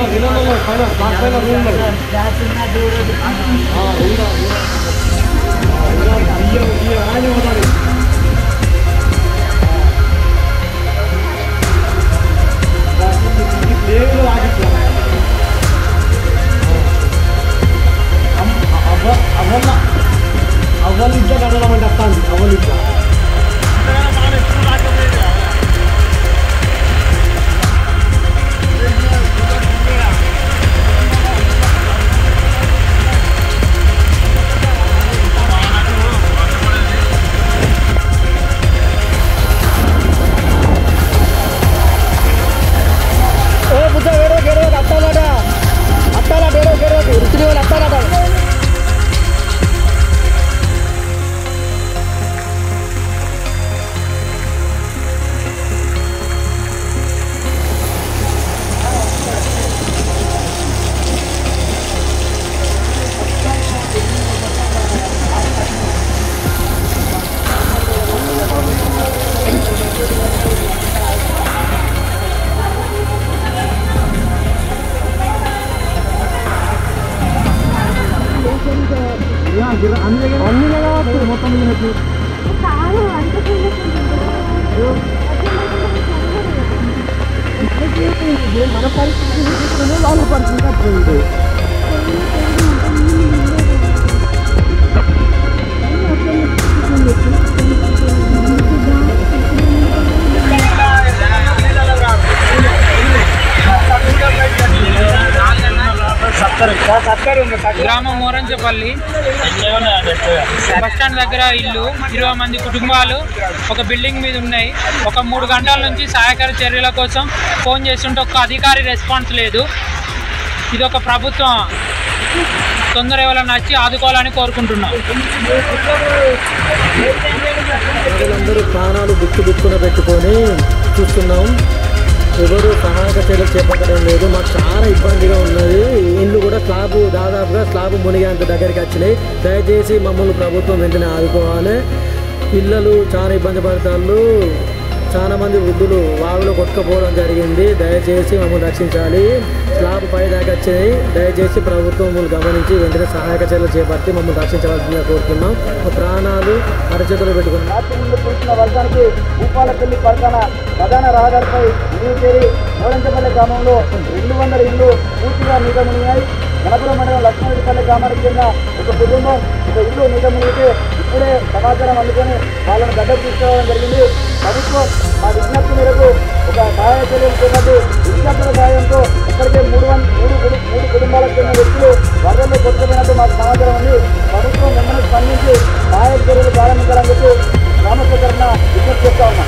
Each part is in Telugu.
అవలించ కడదామంటే వస్తాను అవలించ అన్ని మొత్తం మన పరిస్థితి వాళ్ళ పరిస్థితి అట్లుంది. గ్రామం మోరంచపల్లి బస్టాండ్ దగ్గర ఇల్లు 20 మంది కుటుంబాలు ఒక బిల్డింగ్ మీద ఉన్నాయి. ఒక 3 గంటల నుంచి సహాయక చర్యల కోసం ఫోన్ చేస్తుంటే ఒక అధికారి రెస్పాన్స్ లేదు. ఇది ఒక ప్రభుత్వం తొందర ఎవరైనా వచ్చి ఆదుకోవాలని కోరుకుంటున్నాం. ప్రజలందరూ ప్రాణాలు బుక్కున పెట్టుకొని చూస్తున్నాం. ఎవరు సహాయక చర్యలు చేపట్టడం లేదు. మాకు చాలా ఇబ్బందిగా ఉన్నది. ఇల్లు కూడా దాదాపుగా స్లాబ్ మునిగేంత దగ్గరికి వచ్చినాయి. దయచేసి మమ్మల్ని ప్రభుత్వం వెంటనే ఆదుకోవాలి. పిల్లలు చాలా ఇబ్బంది పడతారు. చాలా మంది వృద్ధులు వాగులో కొట్టుకుపోవడం జరిగింది. దయచేసి మమ్మల్ని రక్షించాలి. స్లాబ్ పై దాకా వచ్చినాయి. దయచేసి ప్రభుత్వం గమనించి వెంటనే సహాయక చర్యలు చేపట్టి మమ్మల్ని రక్షించవలసిందిగా కోరుతున్నాం. మా ప్రాణాలు అరచేతులు పెట్టుకున్నాం. కురిసిన వర్షానికి భూపాలపల్లి పక్కన ప్రధాన రహదారిపై నీరు చేరి మోరంచపల్లి గ్రామంలో 200 ఇళ్లు పూర్తిగా నీటమునిగాయి. గణపురం మండలం లక్ష్మణపల్లి గ్రామానికి చెందిన ఒక కుటుంబం ఒక ఇల్లు నీటమునిగితే ఇప్పుడే సమాచారం అందుకొని వాళ్ళని గడ్డకు తీసుకురావడం జరిగింది. ప్రభుత్వం మా విజ్ఞప్తి మేరకు ఒక సహాయ చర్యలు చేపట్టి విజ్ఞప్తుల సహాయంతో ఇప్పటికే 3 కుటుంబాలకు చెందిన వ్యక్తులు వరదల్లో కొట్టుకుపోయినట్టు మాకు సమాచారం ఉంది. ప్రభుత్వం వెంటనే స్పందించి సహాయ చర్యలు ప్రారంభించాలని చెప్పి గ్రామస్తుల తరఫున విజ్ఞప్తి చేస్తా ఉన్నాం.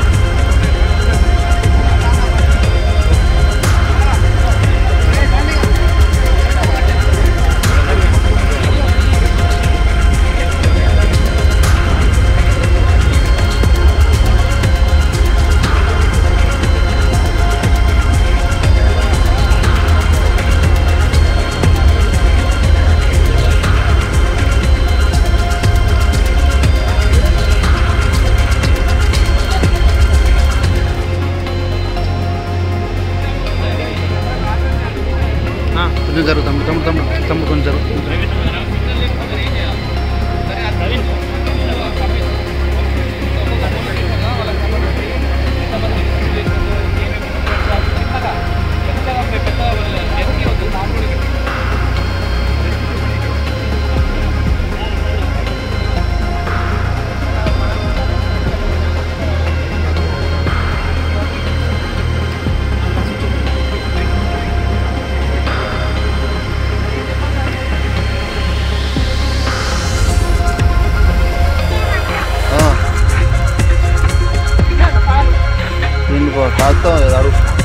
తమ్ముడు కొంచెం జరుగుతుంది. కాస్త